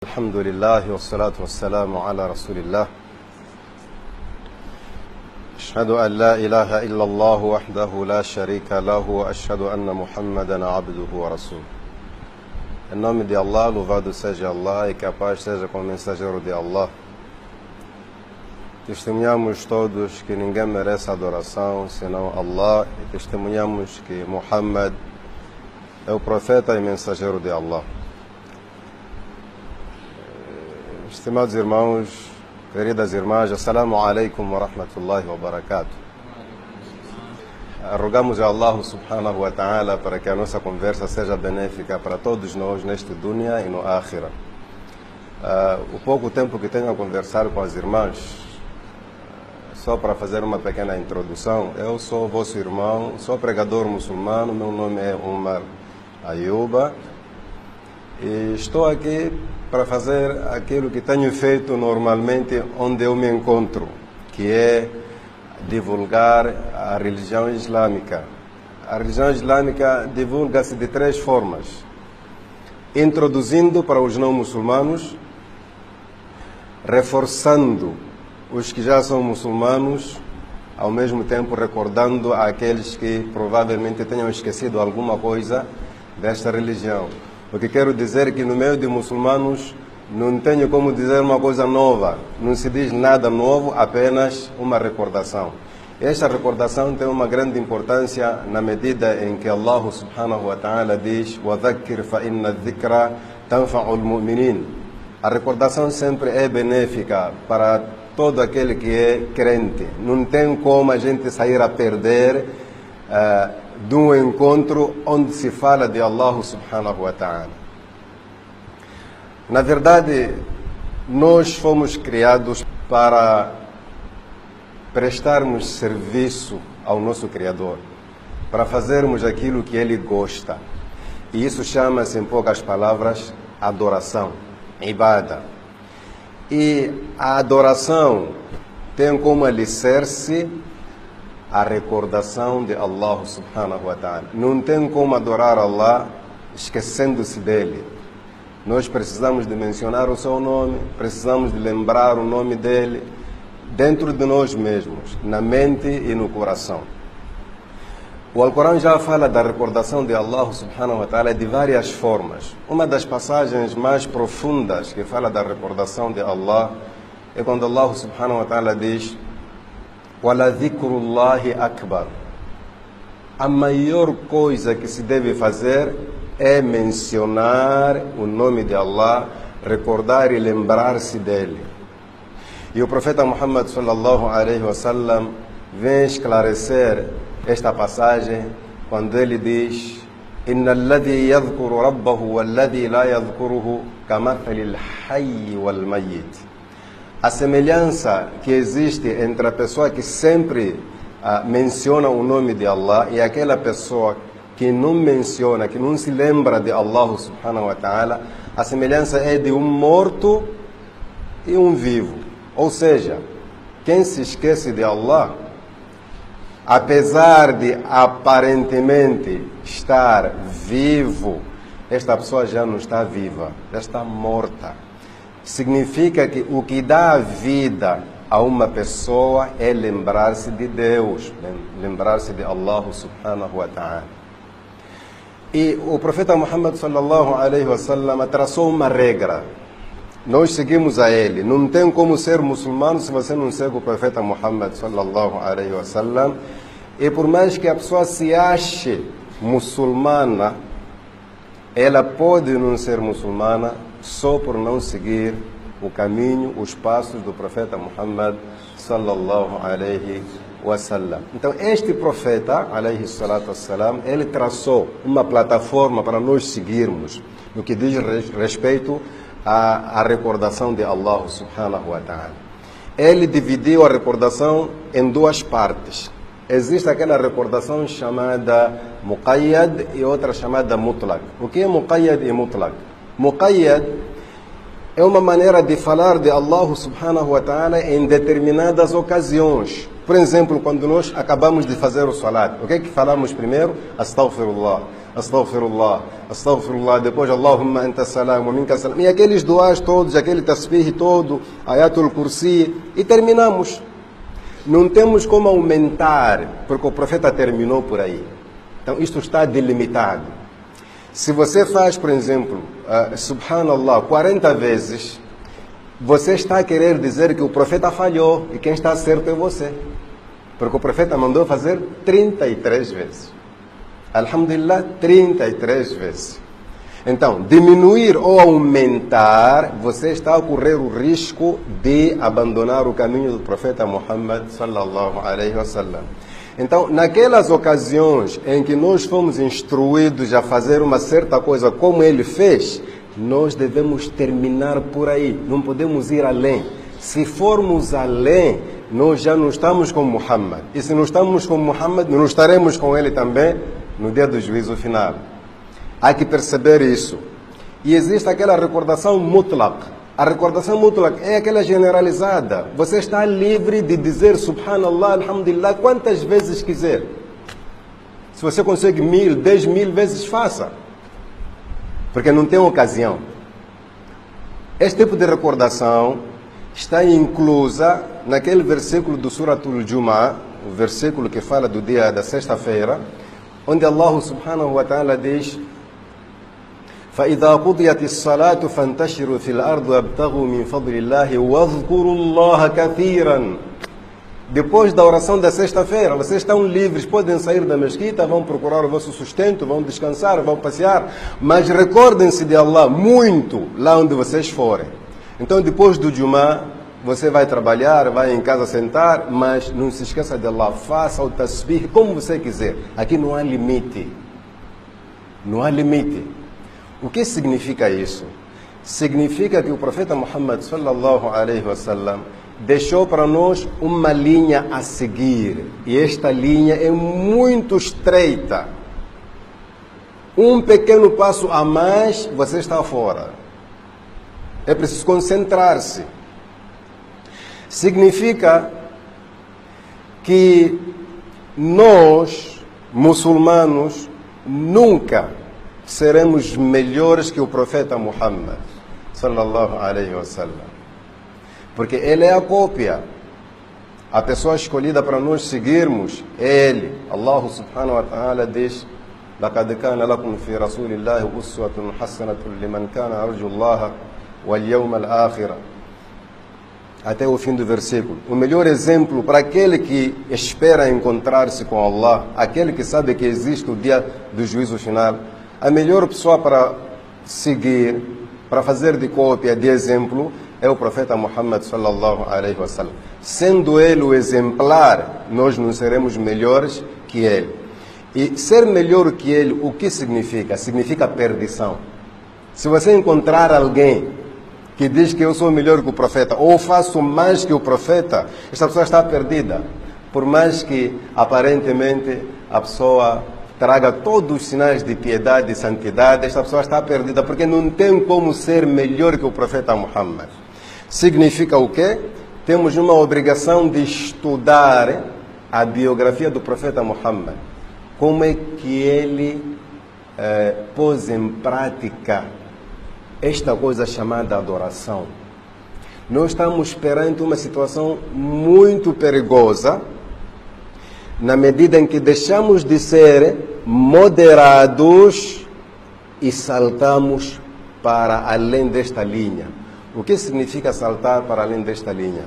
الحمد لله والصلاة والسلام على رسول الله أشهد أن لا إله إلا الله وحده لا شريك له وأشهد أن محمدا عبده ورسوله. Em nome de Allah, louvado seja Allah e que a paz seja com o mensageiro de Allah. Testemunhamos todos que ninguém merece adoração senão Allah e testemunhamos que Muhammad é o profeta e mensageiro de Allah. Estimados irmãos, queridas irmãs, Assalamu alaikum wa rahmatullahi wa barakatuh. Rogamos a Allah subhanahu wa ta'ala para que a nossa conversa seja benéfica para todos nós neste dunya e no akhira. O pouco tempo que tenho a conversar com as irmãs, só para fazer uma pequena introdução, eu sou vosso irmão, sou pregador muçulmano, meu nome é Umar Ayuba e estou aqui para fazer aquilo que tenho feito normalmente onde eu me encontro, que é divulgar a religião islâmica. A religião islâmica divulga-se de três formas: introduzindo para os não muçulmanos, reforçando os que já são muçulmanos, ao mesmo tempo recordando àqueles que provavelmente tenham esquecido alguma coisa desta religião. O que quero dizer é que no meio de muçulmanos não tenho como dizer uma coisa nova, não se diz nada novo, apenas uma recordação. Esta recordação tem uma grande importância na medida em que Allah subhanahu wa ta'ala diz وَذَكِّرْ فَإِنَّ الذِّكْرَ تَنْفَعُ الْمُؤْمِنِينَ. A recordação sempre é benéfica para todo aquele que é crente. Não tem como a gente sair a perder de um encontro onde se fala de Allah subhanahu wa ta'ala. Na verdade, nós fomos criados para prestarmos serviço ao nosso Criador, para fazermos aquilo que Ele gosta. E isso chama-se, em poucas palavras, adoração, ibada. E a adoração tem como alicerce a recordação de Allah subhanahu wa ta'ala. Não tem como adorar Allah esquecendo-se dele. Nós precisamos de mencionar o seu nome, precisamos de lembrar o nome dele dentro de nós mesmos, na mente e no coração. O Alcorão já fala da recordação de Allah subhanahu wa ta'ala de várias formas. Uma das passagens mais profundas que fala da recordação de Allah é quando Allah subhanahu wa ta'ala diz وَلَذِكْرُ اللَّهِ أَكْبَرُ. A maior coisa que se deve fazer é mencionar o nome de Allah, recordar e lembrar-se dele. E o profeta Muhammad sallallahu alaihi wasallam vem esclarecer esta passagem quando ele diz إِنَّ الَّذِي يَذْكُرُ رَبَّهُ وَالَّذِي لَا يَذْكُرُهُ كَمَثَلِ الْحَيِّ وَالْمَيِّتِ. A semelhança que existe entre a pessoa que sempre menciona o nome de Allah e aquela pessoa que não menciona, que não se lembra de Allah subhanahu wa ta'ala, a semelhança é de um morto e um vivo. Ou seja, quem se esquece de Allah, apesar de aparentemente estar vivo, esta pessoa já não está viva, já está morta. Significa que o que dá vida a uma pessoa é lembrar-se de Deus, lembrar-se de Allah subhanahu wa ta'ala. E o profeta Muhammad sallallahu alaihi wasallam traçou uma regra. Nós seguimos a ele. Não tem como ser muçulmano se você não segue o profeta Muhammad sallallahu alaihi wasallam. E por mais que a pessoa se ache muçulmana, ela pode não ser muçulmana só por não seguir o caminho, os passos do profeta Muhammad sallallahu alaihi wasallam. Então este profeta alaihi salatu wassalam, ele traçou uma plataforma para nós seguirmos no que diz respeito à recordação de Allah subhanahu wa ta'ala. Ele dividiu a recordação em duas partes. Existe aquela recordação chamada muqayyad e outra chamada mutlaq. O que é muqayyad e mutlaq? Muqayyad é uma maneira de falar de Allah subhanahu wa ta'ala em determinadas ocasiões. Por exemplo, quando nós acabamos de fazer o salat, o que é que falamos primeiro? Astaghfirullah. astaghfirullah, depois Allahumma anta salam wa minka salam. E aqueles duas todos, aquele tasbih todo, ayatul kursi, e terminamos. Não temos como aumentar, porque o profeta terminou por aí. Então isto está delimitado. Se você faz, por exemplo, subhanallah 40 vezes, você está a querer dizer que o profeta falhou e quem está certo é você. Porque o profeta mandou fazer 33 vezes. Alhamdulillah, 33 vezes. Então, diminuir ou aumentar, você está a correr o risco de abandonar o caminho do profeta Muhammad sallallahu alaihi wasallam. Então, naquelas ocasiões em que nós fomos instruídos a fazer uma certa coisa como ele fez, nós devemos terminar por aí, não podemos ir além. Se formos além, nós já não estamos com Muhammad. E se não estamos com Muhammad, não estaremos com ele também no dia do juízo final. Há que perceber isso. E existe aquela recordação mutlaq. A recordação mutlaq é aquela generalizada. Você está livre de dizer subhanallah, alhamdulillah, quantas vezes quiser. Se você consegue 1000, 10.000 vezes, faça. Porque não tem ocasião. Este tipo de recordação está inclusa naquele versículo do Suratul Jumu'ah, o versículo que fala do dia da sexta-feira, onde Allah subhanahu wa ta'ala diz: فَإِذَا قُضِيَتِ الصَّلَاةُ فَانْتَشِرُوا فِي الْأَرْضِ وَابْتَغُوا مِنْ فَضْلِ اللَّهِ وَاذْكُرُوا اللَّهَ كَثِيرًا. Depois da oração da sexta-feira, vocês estão livres, podem sair da mesquita, vão procurar o vosso sustento, vão descansar, vão passear, mas recordem-se de Allah muito lá onde vocês forem. Então, depois do Jumu'ah, você vai trabalhar, vai em casa sentar, mas não se esqueça de Allah, faça o tasbih como você quiser. Aqui não há limite. Não há limite. O que significa isso? Significa que o profeta Muhammad sallallahu alaihi wasallam deixou para nós uma linha a seguir. E esta linha é muito estreita. Um pequeno passo a mais, você está fora. É preciso concentrar-se. Significa que nós, muçulmanos, nunca seremos melhores que o profeta Muhammad sallallahu alaihi wasallam. Porque ele é a cópia. A pessoa escolhida para nós seguirmos é ele. Allah subhanahu wa ta'ala diz: لَقَدْ كَانَ لَكُمْ فِي رَسُولِ اللَّهِ أُسْوَةٌ حَسَنَةٌ لِمَنْ كَانَ يَرْجُو اللَّهَ وَالْيَوْمَ الْآخِرَ. Até o fim do versículo. O melhor exemplo para aquele que espera encontrar-se com Allah, aquele que sabe que existe o dia do juízo final, a melhor pessoa para seguir, para fazer de cópia, de exemplo, é o profeta Muhammad sallallahu alaihi wasallam. Sendo ele o exemplar, nós não seremos melhores que ele. E ser melhor que ele, o que significa? Significa perdição. Se você encontrar alguém que diz que eu sou melhor que o profeta, ou faço mais que o profeta, esta pessoa está perdida. Por mais que, aparentemente, a pessoa traga todos os sinais de piedade e santidade, esta pessoa está perdida, porque não tem como ser melhor que o profeta Muhammad. Significa o quê? Temos uma obrigação de estudar a biografia do profeta Muhammad. Como é que ele pôs em prática esta coisa chamada adoração. Nós estamos perante uma situação muito perigosa, na medida em que deixamos de ser moderados e saltamos para além desta linha. O que significa saltar para além desta linha?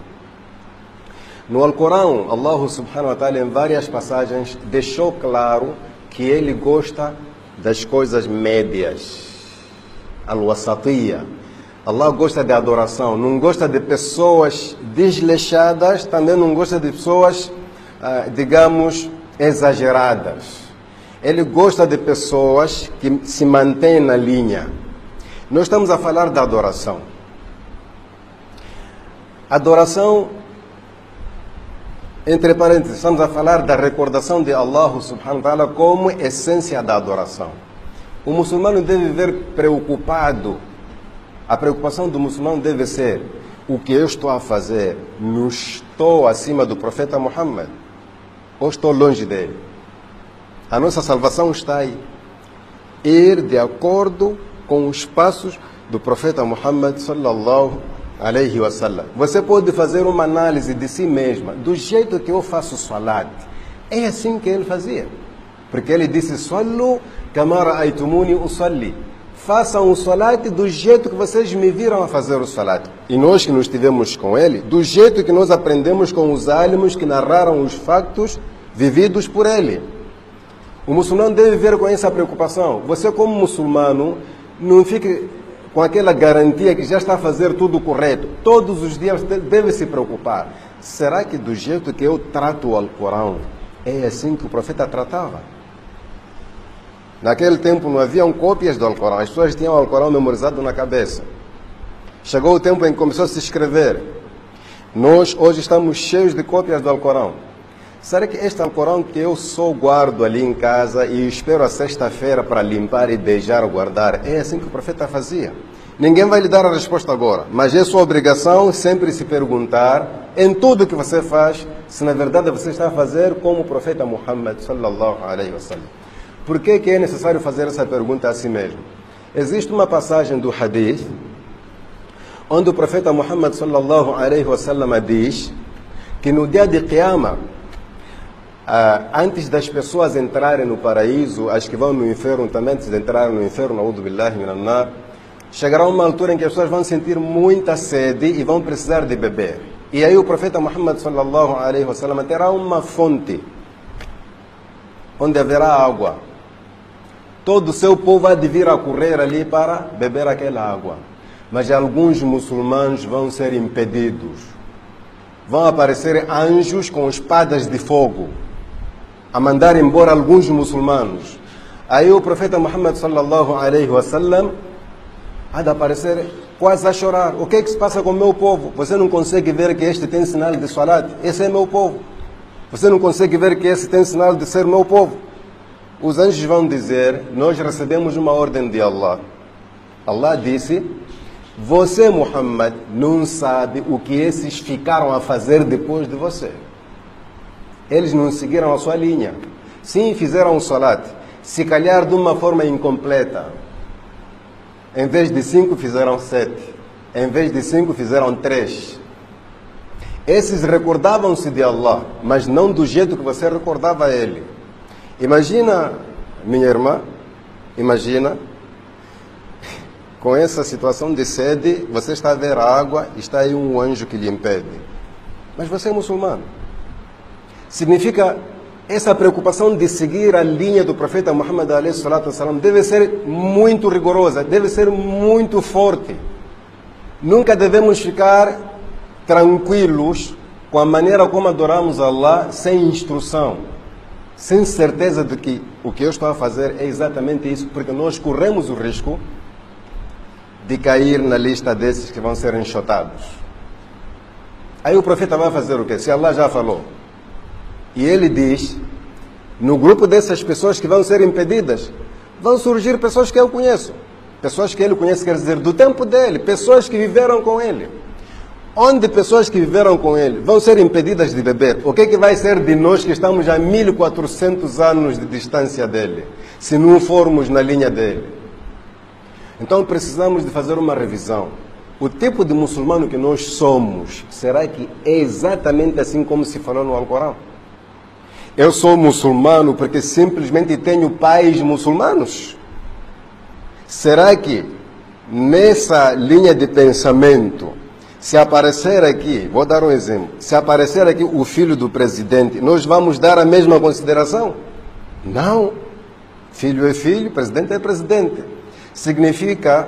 No Alcorão, Allah subhanahu wa ta'ala, em várias passagens, deixou claro que ele gosta das coisas médias. Al-Wasatiyya. Allah gosta de adoração, não gosta de pessoas desleixadas, também não gosta de pessoas, digamos, exageradas. Ele gosta de pessoas que se mantêm na linha. Nós estamos a falar da adoração. Adoração, entre parênteses, estamos a falar da recordação de Allah subhanahu wa ta'ala como essência da adoração. O muçulmano deve viver preocupado. A preocupação do muçulmano deve ser: o que eu estou a fazer? Não estou acima do profeta Muhammad? Ou estou longe dele? A nossa salvação está aí. ir de acordo com os passos do profeta Muhammad sallallahu alaihi wasallam. Você pode fazer uma análise de si mesma, do jeito que eu faço salat. É assim que ele fazia. Porque ele disse, sallu kama ra'aytumuni usalli. Façam o salat do jeito que vocês me viram a fazer o salat. E nós que nos estivemos com ele, do jeito que nós aprendemos com os álamos que narraram os factos vividos por ele. O muçulmano deve ver com essa preocupação. Você, como muçulmano, não fique com aquela garantia que já está a fazer tudo correto. Todos os dias deve se preocupar. Será que do jeito que eu trato o Alcorão, é assim que o profeta tratava? Naquele tempo não haviam cópias do Alcorão. As pessoas tinham o Alcorão memorizado na cabeça. Chegou o tempo em que começou a se escrever. Nós hoje estamos cheios de cópias do Alcorão. Será que este Alcorão que eu só guardo ali em casa e espero a sexta-feira para limpar e beijar ou guardar, é assim que o profeta fazia? Ninguém vai lhe dar a resposta agora, mas é sua obrigação sempre se perguntar, em tudo que você faz, se na verdade você está a fazer como o profeta Muhammad sallallahu alaihi wasallam. Por que é necessário fazer essa pergunta a si mesmo? Existe uma passagem do hadith, onde o profeta Muhammad sallallahu alaihi wasallam diz que no dia de Qiyamah, antes das pessoas entrarem no paraíso, as que vão no inferno também, antes de entrarem no inferno, a'udhu billahi minan nar, chegará uma altura em que as pessoas vão sentir muita sede e vão precisar de beber. E aí o profeta Muhammad sallallahu alaihi wasallam terá uma fonte onde haverá água. Todo o seu povo há de vir a correr ali para beber aquela água. Mas alguns muçulmanos vão ser impedidos. Vão aparecer anjos com espadas de fogo a mandar embora alguns muçulmanos. Aí o profeta Muhammad sallallahu alaihi wasallam há de aparecer quase a chorar. O que é que se passa com o meu povo? Você não consegue ver que este tem sinal de salat? Esse é meu povo. Você não consegue ver que esse tem sinal de ser meu povo? Os anjos vão dizer, nós recebemos uma ordem de Allah. Allah disse, você, Muhammad, não sabe o que esses ficaram a fazer depois de você. Eles não seguiram a sua linha. Sim, fizeram o salat. Se calhar de uma forma incompleta. Em vez de 5, fizeram 7. Em vez de 5, fizeram 3. Esses recordavam-se de Allah, mas não do jeito que você recordava ele. Imagina, minha irmã, imagina, com essa situação de sede, você está a ver a água e está aí um anjo que lhe impede. Mas você é muçulmano. Significa, essa preocupação de seguir a linha do profeta Muhammad alaihi salatu wasalam deve ser muito rigorosa, deve ser muito forte. Nunca devemos ficar tranquilos com a maneira como adoramos Allah sem instrução, sem certeza de que o que eu estou a fazer é exatamente isso, porque nós corremos o risco de cair na lista desses que vão ser enxotados. Aí o profeta vai fazer o quê? Se Allah já falou. E ele diz, no grupo dessas pessoas que vão ser impedidas, vão surgir pessoas que eu conheço. Pessoas que ele conhece, quer dizer, do tempo dele, pessoas que viveram com ele. Onde pessoas que viveram com ele vão ser impedidas de beber, o que vai ser de nós que estamos a 1400 anos de distância dele, se não formos na linha dele? Então precisamos de fazer uma revisão. O tipo de muçulmano que nós somos, será que é exatamente assim como se falou no Alcorão? Eu sou muçulmano porque simplesmente tenho pais muçulmanos? Será que nessa linha de pensamento, se aparecer aqui, vou dar um exemplo, se aparecer aqui o filho do presidente, nós vamos dar a mesma consideração? Não. Filho é filho, presidente é presidente. Significa,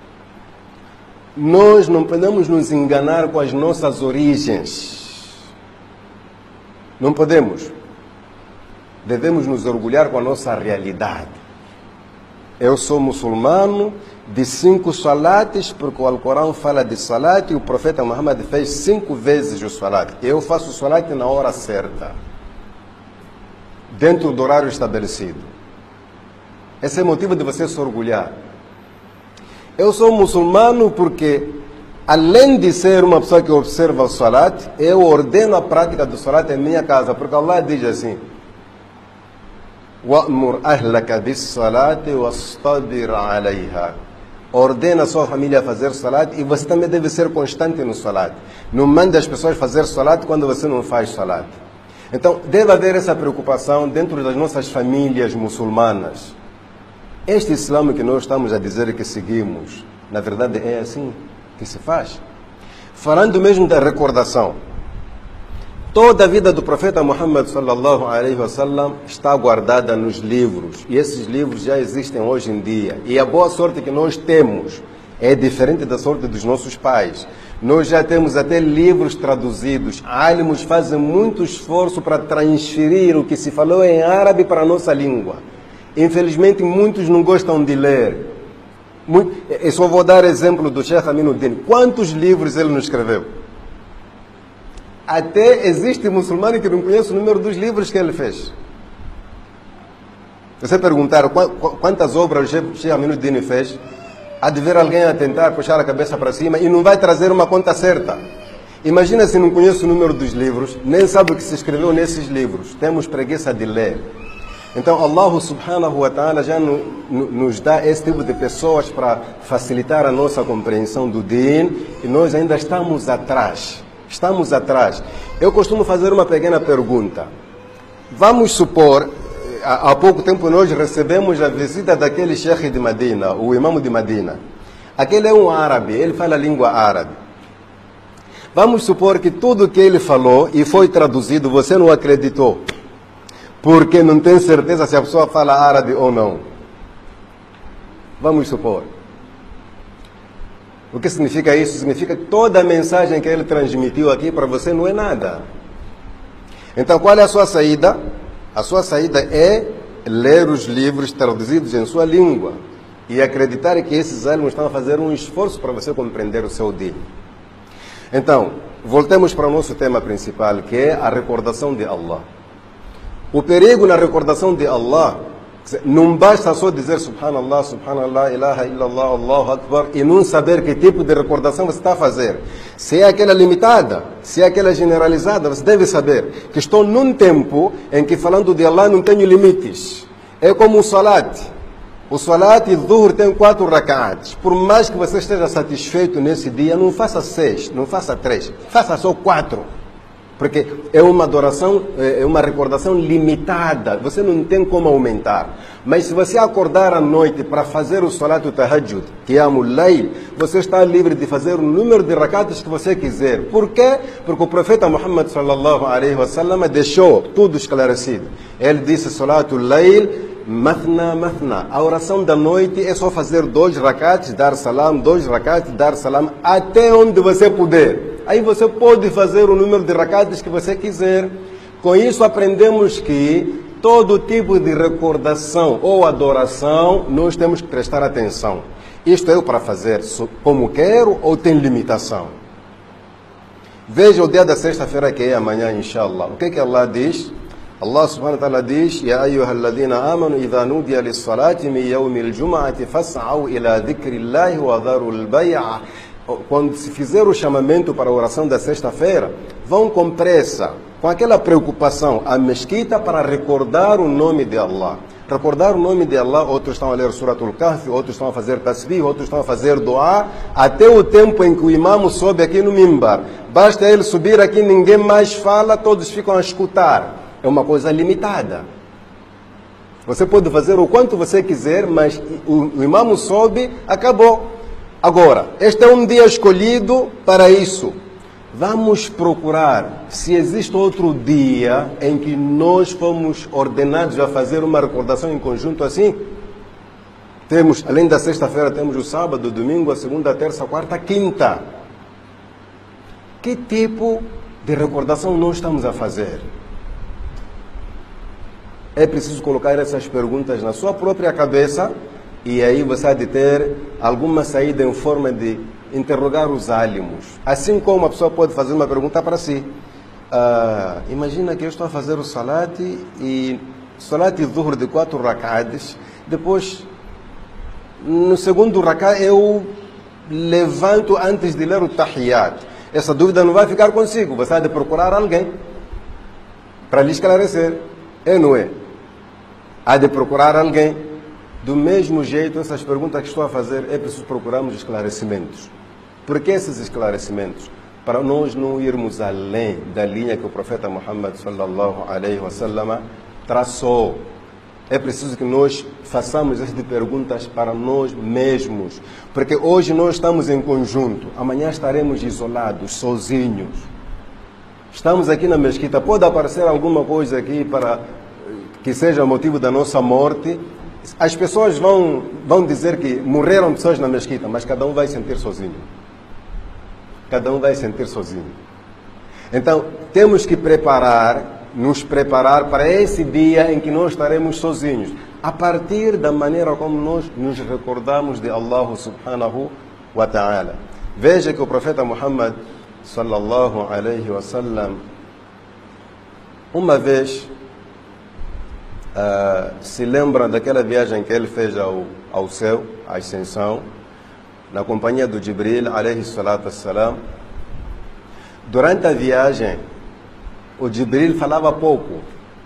nós não podemos nos enganar com as nossas origens. Não podemos. Devemos nos orgulhar com a nossa realidade. Eu sou muçulmano de 5 salates, porque o Alcorão fala de salat e o profeta Muhammad fez 5 vezes o salat. Eu faço o salat na hora certa, dentro do horário estabelecido. Esse é o motivo de você se orgulhar. Eu sou muçulmano porque, além de ser uma pessoa que observa o salat, eu ordeno a prática do salat em minha casa, porque Allah diz assim, وَأْمُرْ أَهْلَكَ بِالصَّلَاةِ وَاصْطَبِرْ عَلَيْهَا. Ordena a sua família a fazer salat e você também deve ser constante no salat. Não manda as pessoas fazer salat quando você não faz salat. Então, deve haver essa preocupação dentro das nossas famílias muçulmanas. Este Islã que nós estamos a dizer que seguimos, na verdade é assim que se faz. Falando mesmo da recordação, toda a vida do profeta Muhammad sallallahu alaihi wasallam está guardada nos livros. E esses livros já existem hoje em dia. E a boa sorte que nós temos é diferente da sorte dos nossos pais. Nós já temos até livros traduzidos. Álимos fazem muito esforço para transferir o que se falou em árabe para a nossa língua. Infelizmente, muitos não gostam de ler. Eu só vou dar exemplo do Sheikh Aminuddin. Quantos livros ele não escreveu? Até existe muçulmano que não conhece o número dos livros que ele fez. Você perguntar quantas obras o Sheikh Aminuddin fez, há de ver alguém a tentar puxar a cabeça para cima e não vai trazer uma conta certa. Imagina se não conhece o número dos livros, nem sabe o que se escreveu nesses livros. Temos preguiça de ler. Então, Allah subhanahu wa ta'ala já nos dá esse tipo de pessoas para facilitar a nossa compreensão do Din, e nós ainda estamos atrás. Estamos atrás. Eu costumo fazer uma pequena pergunta. Vamos supor, há pouco tempo nós recebemos a visita daquele Sheikh de Medina, o imam de Medina. Aquele é um árabe, ele fala a língua árabe. Vamos supor que tudo que ele falou e foi traduzido, você não acreditou. Porque não tem certeza se a pessoa fala árabe ou não. Vamos supor. O que significa isso? Significa que toda a mensagem que ele transmitiu aqui para você não é nada. Então, qual é a sua saída? A sua saída é ler os livros traduzidos em sua língua e acreditar que esses álimos estão a fazer um esforço para você compreender o seu din. Então, voltemos para o nosso tema principal, que é a recordação de Allah. O perigo na recordação de Allah, não basta só dizer Subhanallah, Subhanallah, Ilaha illallah, Allahu Akbar, e não saber que tipo de recordação você está a fazer. Se é aquela limitada, se é aquela generalizada, você deve saber que estou num tempo em que falando de Allah não tenho limites. É como o salat. O salat e dhuhr tem 4 rak'ats. Por mais que você esteja satisfeito nesse dia, não faça 6, não faça 3, faça só 4. Porque é uma adoração, é uma recordação limitada. Você não tem como aumentar. Mas se você acordar à noite para fazer o salat tahajjud, qiyamul layl, você está livre de fazer o número de rak'ats que você quiser. Por quê? Porque o profeta Muhammad sallallahu alaihi wasallam deixou tudo esclarecido. Ele disse salatul layl, mathna, mathna. A oração da noite é só fazer 2 rak'ats, dar salam, 2 rak'ats, dar salam, até onde você puder. Aí você pode fazer o número de rak'ats que você quiser. Com isso aprendemos que todo tipo de recordação ou adoração nós temos que prestar atenção. Isto é para fazer como quero ou tem limitação? Veja o dia da sexta-feira que é amanhã, inshallah. O que Allah diz? Allah subhanahu wa ta'ala diz: Ya ayyuhalladhina amanu idha nudiya lis-salati min yawmil jum'ati fas'au ila dhikrillahi wa dharul bay'a. Quando se fizer o chamamento para a oração da sexta-feira, vão com pressa, com aquela preocupação, à mesquita para recordar o nome de Allah. Recordar o nome de Allah, outros estão a ler Suratul Kahf, outros estão a fazer tasbih, outros estão a fazer dua, até o tempo em que o imam sobe aqui no mimbar. Basta ele subir aqui, ninguém mais fala, todos ficam a escutar. É uma coisa limitada. Você pode fazer o quanto você quiser, mas o imam sobe, acabou. Agora, este é um dia escolhido para isso. Vamos procurar se existe outro dia em que nós fomos ordenados a fazer uma recordação em conjunto assim. Temos, além da sexta-feira, temos o sábado, o domingo, a segunda, a terça, a quarta, a quinta. Que tipo de recordação nós estamos a fazer? É preciso colocar essas perguntas na sua própria cabeça. E aí você há de ter alguma saída em forma de interrogar os álimos. Assim como a pessoa pode fazer uma pergunta para si. Imagina que eu estou a fazer o salat e salat dhuhr de 4 rak'ats. Depois, no segundo rak'at, eu levanto antes de ler o tahiyat. Essa dúvida não vai ficar consigo. Você há de procurar alguém para lhe esclarecer. É, não é? há de procurar alguém. Do mesmo jeito, essas perguntas que estou a fazer, é preciso procurarmos esclarecimentos. Por que esses esclarecimentos? Para nós não irmos além da linha que o profeta Muhammad sallallahu alaihi wasallam traçou. É preciso que nós façamos essas perguntas para nós mesmos. Porque hoje nós estamos em conjunto, amanhã estaremos isolados, sozinhos. Estamos aqui na mesquita, pode aparecer alguma coisa aqui para que seja motivo da nossa morte. As pessoas vão dizer que morreram pessoas na mesquita, mas cada um vai sentir sozinho. Cada um vai sentir sozinho. Então, temos que nos preparar para esse dia em que nós estaremos sozinhos, a partir da maneira como nós nos recordamos de Allah subhanahu wa ta'ala. Veja que o profeta Muhammad sallallahu alaihi wasallam, uma vez, se lembra daquela viagem que ele fez ao céu, à ascensão, na companhia do Jibril alaihi salatu wassalam. Durante a viagem, o Jibril falava pouco,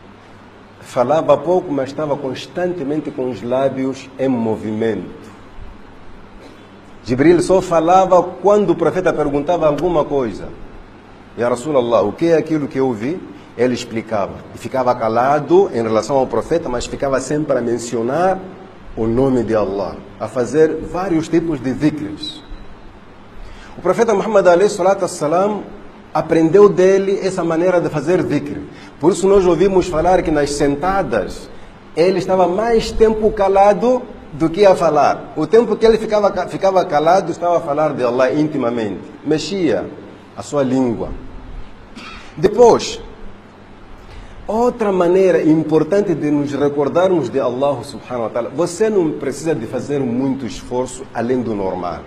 mas estava constantemente com os lábios em movimento. Jibril só falava quando o profeta perguntava alguma coisa. Ya Rasulallah, o que é aquilo que eu vi? Ele explicava. E ficava calado em relação ao profeta, mas ficava sempre a mencionar o nome de Allah, a fazer vários tipos de dhikrs. O profeta Muhammad alaihi salatu wassalam aprendeu dele essa maneira de fazer dhikr. Por isso nós ouvimos falar que nas sentadas ele estava mais tempo calado do que a falar. O tempo que ele ficava calado, estava a falar de Allah intimamente. Mexia a sua língua. Depois, outra maneira importante de nos recordarmos de Allah subhanahu wa ta'ala, você não precisa de fazer muito esforço além do normal.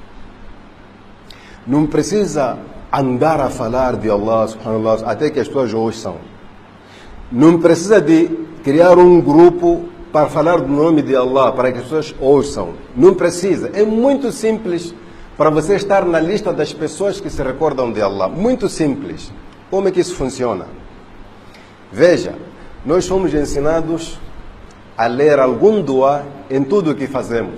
Não precisa andar a falar de Allah subhanahu wa ta'ala até que as pessoas ouçam. Não precisa de criar um grupo para falar do nome de Allah, para que as pessoas ouçam. Não precisa. É muito simples para você estar na lista das pessoas que se recordam de Allah. Muito simples. Como é que isso funciona? Veja, nós fomos ensinados a ler algum dua em tudo o que fazemos.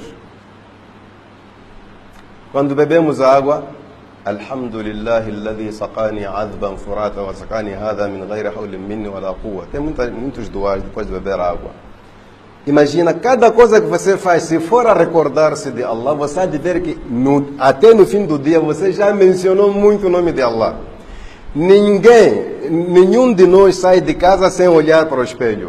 Quando bebemos água, Alhamdulillahi alladhi saqani adban furata wa saqani hadha min ghayri hawlin minni wa la quwwa. Tem muitos duas depois de beber água. Imagina, cada coisa que você faz, se for a recordar-se de Allah, você há de ver que até no fim do dia você já mencionou muito o nome de Allah. Nenhum de nós sai de casa sem olhar para o espelho.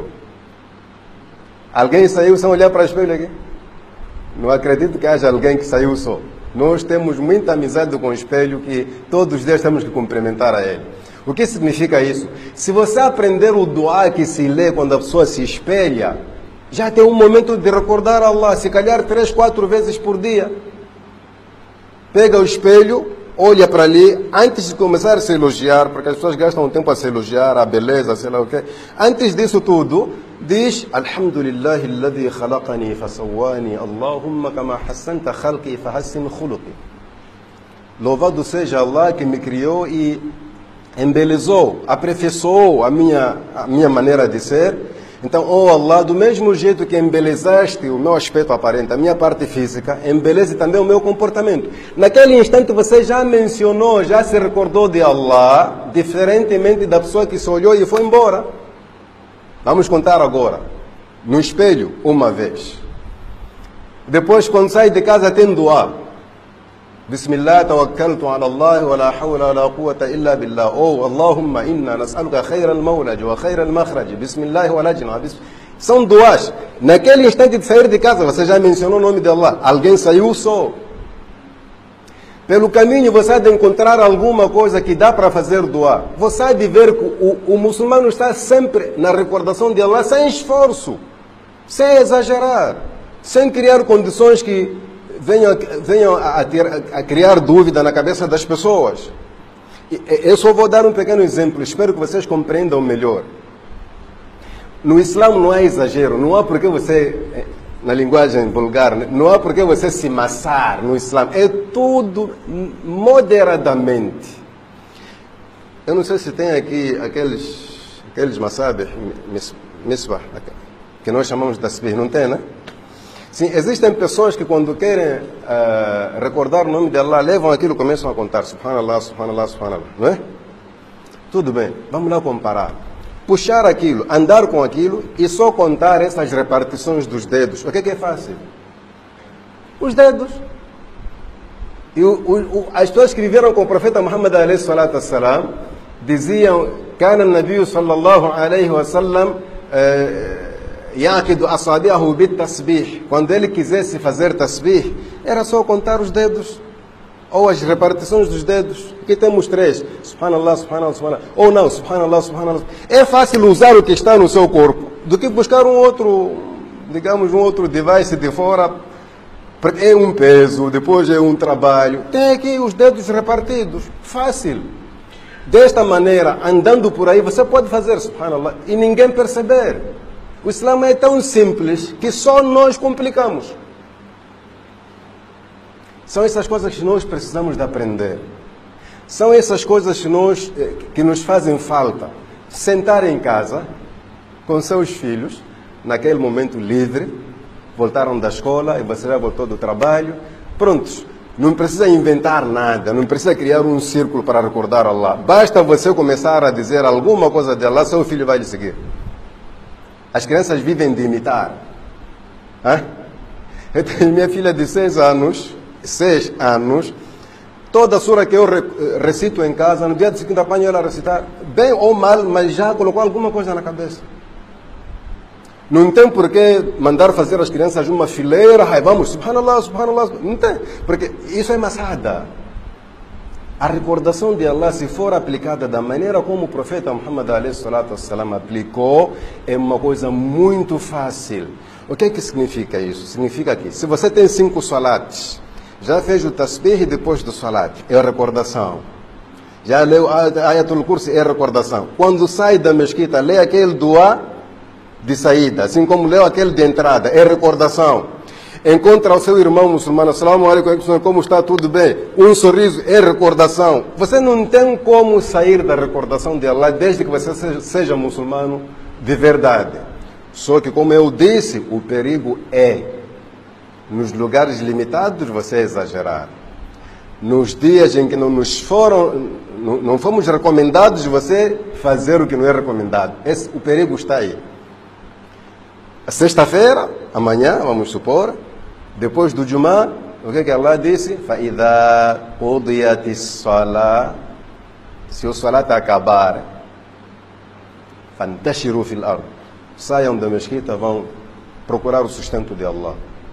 Alguém saiu sem olhar para o espelho aqui? Não acredito que haja alguém que saiu só. Nós temos muita amizade com o espelho que todos os dias temos que cumprimentar a ele. O que significa isso? Se você aprender o dua que se lê quando a pessoa se espelha, já tem um momento de recordar Allah, se calhar 3, 4 vezes por dia. Pega o espelho, olha para ali, antes de começar a se elogiar, porque as pessoas gastam um tempo a se elogiar, a beleza, sei lá o quê. Antes disso tudo, diz: Alhamdulillahi alladhi khalaqani fasawwani, Allahumma kama hassanta khalqi fahassin khuluqi. Louvado seja Allah que me criou e embelezou, aperfeiçoou a minha maneira de ser. Então, oh Allah, do mesmo jeito que embelezaste o meu aspecto aparente, a minha parte física, embeleze também o meu comportamento. Naquele instante você já mencionou, já se recordou de Allah, diferentemente da pessoa que se olhou e foi embora. Vamos contar agora. No espelho, uma vez. Depois, quando sai de casa, tem dua. Bismillah, tawakkaltu ala Allah, wa la hawla wa la quwwata illa billah. Oh, Allahumma inna nas'aluka khayra al-mawlaj wa khayra al-makhraj. Bismillah wa lajna. São duas. Naquele instante de sair de casa, você já mencionou o nome de Allah. Alguém saiu só. Pelo caminho, você há de encontrar alguma coisa que dá para fazer dua. Você há de ver que o muçulmano está sempre na recordação de Allah, sem esforço, sem exagerar, sem criar condições que venham a criar dúvida na cabeça das pessoas. Eu só vou dar um pequeno exemplo, espero que vocês compreendam melhor. No Islã não há exagero, não há porque você, na linguagem vulgar, não há porque você se maçar no Islã, é tudo moderadamente. Eu não sei se tem aqui aqueles masabih, misbah, que nós chamamos de tasbih, não tem, né? Sim, existem pessoas que quando querem recordar o nome de Allah, levam aquilo e começam a contar, subhanallah, subhanallah, subhanallah, não é? Tudo bem, vamos lá comparar. Puxar aquilo, andar com aquilo e só contar essas repartições dos dedos. O que é fácil? Os dedos. E as pessoas que viveram com o profeta Muhammad alayhi salatu wassalam diziam: Kana Nabi sallallahu alayhi wa sallam yaqidu asabi'ahu bit tasbih. Quando ele quisesse fazer tasbih, era só contar os dedos. Ou as repartições dos dedos. Aqui temos 3. Subhanallah, subhanallah, subhanallah. Ou não, subhanallah, subhanallah. É fácil usar o que está no seu corpo do que buscar um outro, digamos, um outro device de fora. Porque é um peso, depois é um trabalho. Tem aqui os dedos repartidos. Fácil. Desta maneira, andando por aí, você pode fazer subhanallah e ninguém perceber. O Islã é tão simples que só nós complicamos. São essas coisas que nós precisamos de aprender. São essas coisas que nos fazem falta. Sentar em casa com seus filhos, naquele momento livre, voltaram da escola e você já voltou do trabalho, prontos. Não precisa inventar nada, não precisa criar um círculo para recordar Allah. Basta você começar a dizer alguma coisa de Allah, seu filho vai lhe seguir. As crianças vivem de imitar. Eu tenho minha filha de 6 anos, toda a sura que eu recito em casa, no dia seguinte apanho ela a recitar, bem ou mal, mas já colocou alguma coisa na cabeça. Não tem por que mandar fazer as crianças uma fileira, vamos, subhanallah, subhanallah, não tem, porque isso é maçada. A recordação de Allah, se for aplicada da maneira como o profeta Muhammad alayhi salatu wassalam aplicou, é uma coisa muito fácil. O que é que significa isso? Significa que se você tem 5 salates, já fez o tasbih depois do salat, é a recordação. Já leu a Ayatul Kursi, é a recordação. Quando sai da mesquita, lê aquele dua de saída, assim como leu aquele de entrada, é recordação. Encontra o seu irmão muçulmano, assalamu alaikum, como está, tudo bem? Um sorriso, é recordação. Você não tem como sair da recordação de Allah desde que você seja muçulmano de verdade. Só que, como eu disse, o perigo é, nos lugares limitados, você exagerar. Nos dias em que não fomos recomendados, você fazer o que não é recomendado. O perigo está aí. Sexta-feira, amanhã, vamos supor, depois do Jumá, o que Allah disse? فَإِذَا قُضِيَتِ الصَّلَاةِ. Se o salat acabar, فَانْتَشِرُوا فِي الْأَرْضِ. Saiam da mesquita, vão procurar o sustento de Allah.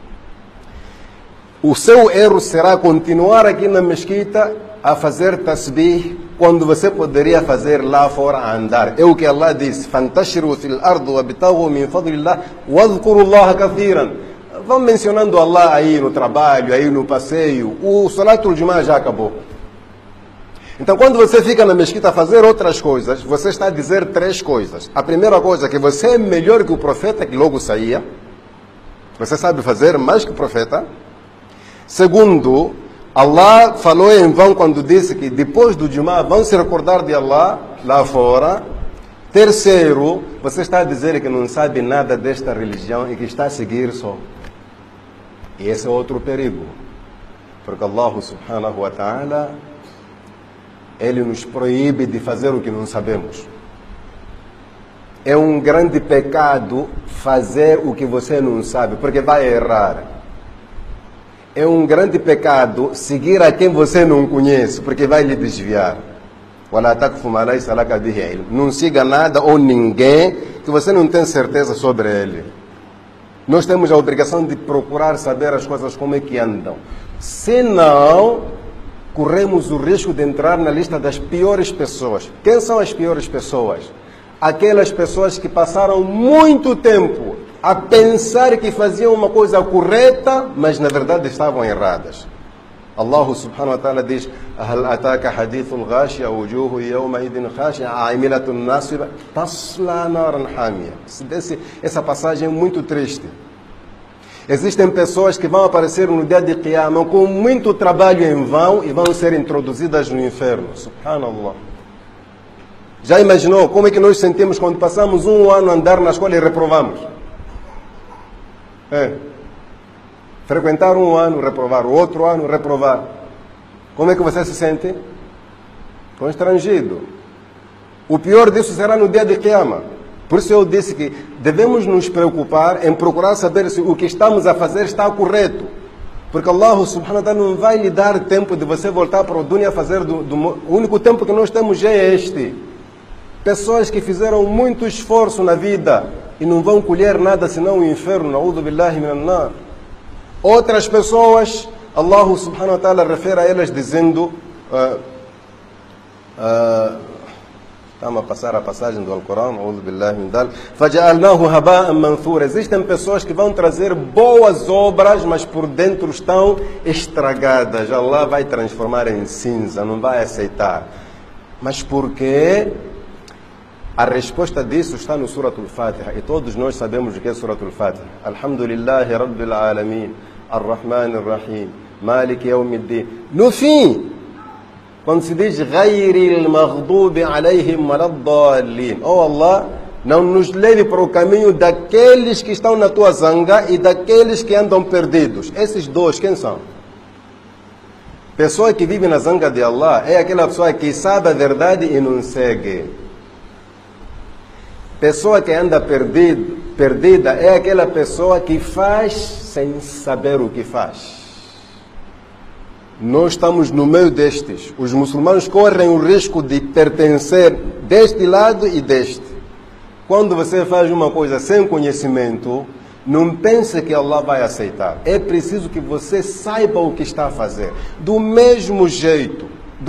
O seu erro será continuar aqui na mesquita a fazer tasbih quando você poderia fazer lá fora a andar. É o que Allah disse: فَانْتَشِرُوا فِي الْأَرْضِ وَابْتَغُوا مِنْ فَضْلِ اللَّهِ وَاذْكُرُوا اللَّهَ كَثِيرًا. Vão mencionando Allah aí no trabalho, aí no passeio. O Salatul Jumá já acabou. Então, quando você fica na mesquita a fazer outras coisas, você está a dizer 3 coisas. A primeira coisa é que você é melhor que o profeta que logo saía. Você sabe fazer mais que o profeta. Segundo, Allah falou em vão quando disse que depois do Jumá vão se recordar de Allah lá fora. Terceiro, você está a dizer que não sabe nada desta religião e que está a seguir só. E esse é outro perigo. Porque Allah subhanahu wa ta'ala, Ele nos proíbe de fazer o que não sabemos. É um grande pecado fazer o que você não sabe, porque vai errar. É um grande pecado seguir a quem você não conhece, porque vai lhe desviar. Não siga nada ou ninguém que você não tem certeza sobre ele. Nós temos a obrigação de procurar saber as coisas como é que andam. Senão, corremos o risco de entrar na lista das piores pessoas. Quem são as piores pessoas? Aquelas pessoas que passaram muito tempo a pensar que faziam uma coisa correta, mas na verdade estavam erradas. Allah subhanahu wa ta'ala diz: "Hal ataka hadithul ghashiya wujuhu yawma idhin khashi'a 'amilatun nasiba tasla naran hamiya." Essa passagem é muito triste. Existem pessoas que vão aparecer no dia de Qiyamah com muito trabalho em vão e vão ser introduzidas no inferno. Subhanallah. Já imaginou como é que nós sentimos quando passamos um ano a andar na escola e reprovamos? Frequentar um ano, reprovar, o outro ano, reprovar. Como é que você se sente? Constrangido. O pior disso será no dia de Qiyamah. Por isso eu disse que devemos nos preocupar em procurar saber se o que estamos a fazer está correto. Porque Allah subhanahu wa ta'ala não vai lhe dar tempo de você voltar para o dunya a fazer o único tempo que nós temos já é este. Pessoas que fizeram muito esforço na vida e não vão colher nada senão o inferno. Na'udhu billahi minan nar. Outras pessoas, Allah subhanahu wa ta'ala refere a elas dizendo... Estamos a passar a passagem do Alcorão, فَجَعَلْنَاهُ هَبَاءً مَنْثُورًا. Existem pessoas que vão trazer boas obras, mas por dentro estão estragadas. Allah vai transformar em cinza, não vai aceitar. Mas por quê? A resposta disso está no Surah Al-Fatiha. E todos nós sabemos o que é Surah Al-Fatiha. Alhamdulillahi Rabbil Alamin, Ar-Rahman Ar-Rahim, Malik Yawmiddin. No fim, quando se diz Ghayril Maghdubi Alayhim Waladdallin, oh Allah, não nos leve para o caminho daqueles que estão na tua zanga e daqueles que andam perdidos. Esses dois, quem são? Pessoa que vive na zanga de Allah é aquela pessoa que sabe a verdade e não segue. Pessoa que anda perdida é aquela pessoa que faz sem saber o que faz. Nós estamos no meio destes. Os muçulmanos correm o risco de pertencer deste lado e deste. Quando você faz uma coisa sem conhecimento, não pense que Allah vai aceitar. É preciso que você saiba o que está a fazer. Do mesmo jeito